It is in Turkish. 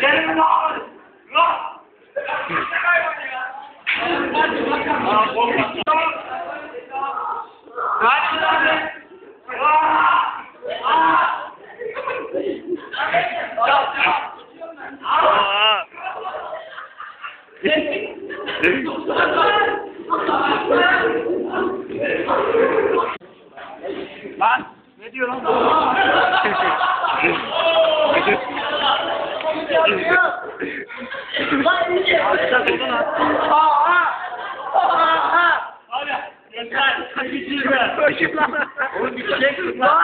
Gelin lan! Lan! Lan ne diyor lan? Abi yeter. Kaçıncı? Oğlum bir çek lan.